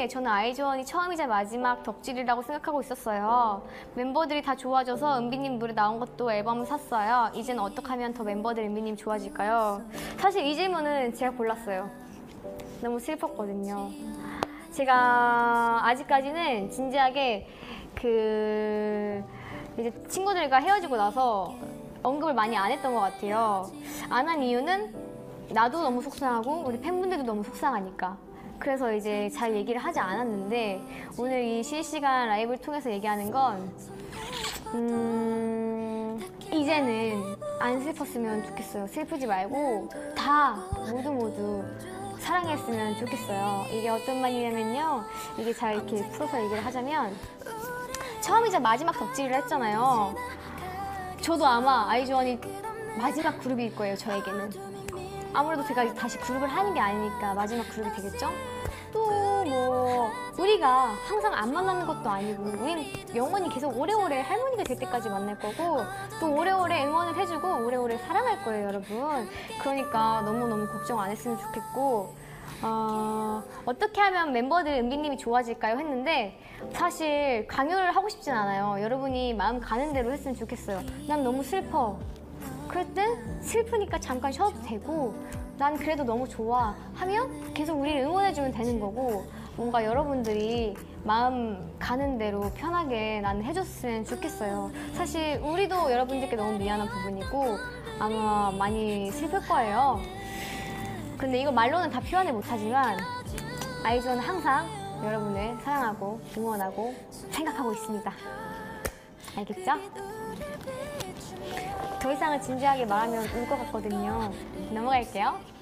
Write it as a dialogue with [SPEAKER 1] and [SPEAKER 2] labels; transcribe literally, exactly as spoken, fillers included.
[SPEAKER 1] 근데 저는 아이즈원이 처음이자 마지막 덕질이라고 생각하고 있었어요. 멤버들이 다 좋아져서 은비님 노래 나온 것도 앨범을 샀어요. 이제는 어떻게 하면 더 멤버들 은비님 좋아질까요? 사실 이 질문은 제가 골랐어요. 너무 슬펐거든요. 제가 아직까지는 진지하게 그 이제 친구들과 헤어지고 나서 언급을 많이 안 했던 것 같아요. 안 한 이유는 나도 너무 속상하고 우리 팬분들도 너무 속상하니까. 그래서 이제 잘 얘기를 하지 않았는데 오늘 이 실시간 라이브를 통해서 얘기하는 건 음, 이제는 안 슬펐으면 좋겠어요. 슬프지 말고 다 모두 모두 사랑했으면 좋겠어요. 이게 어떤 말이냐면요. 이게 잘 이렇게 풀어서 얘기를 하자면 처음이자 마지막 덕질을 했잖아요. 저도 아마 아이즈원이 마지막 그룹일 거예요, 저에게는. 아무래도 제가 다시 그룹을 하는 게 아니니까 마지막 그룹이 되겠죠? 또 뭐 우리가 항상 안 만나는 것도 아니고 우린 영원히 계속 오래오래 할머니가 될 때까지 만날 거고 또 오래오래 응원을 해주고 오래오래 사랑할 거예요, 여러분. 그러니까 너무너무 걱정 안 했으면 좋겠고 어, 어떻게 하면 멤버들 은비님이 좋아질까요? 했는데 사실 강요를 하고 싶진 않아요. 여러분이 마음 가는 대로 했으면 좋겠어요. 난 너무 슬퍼. 그럴 땐 슬프니까 잠깐 쉬어도 되고 난 그래도 너무 좋아 하면 계속 우리를 응원해주면 되는 거고 뭔가 여러분들이 마음 가는 대로 편하게 나는 해줬으면 좋겠어요. 사실 우리도 여러분들께 너무 미안한 부분이고 아마 많이 슬플 거예요. 근데 이거 말로는 다 표현을 못하지만 아이즈원은 항상 여러분을 사랑하고 응원하고 생각하고 있습니다. 알겠죠? 더 이상은 진지하게 말하면 울 것 같거든요. 넘어갈게요.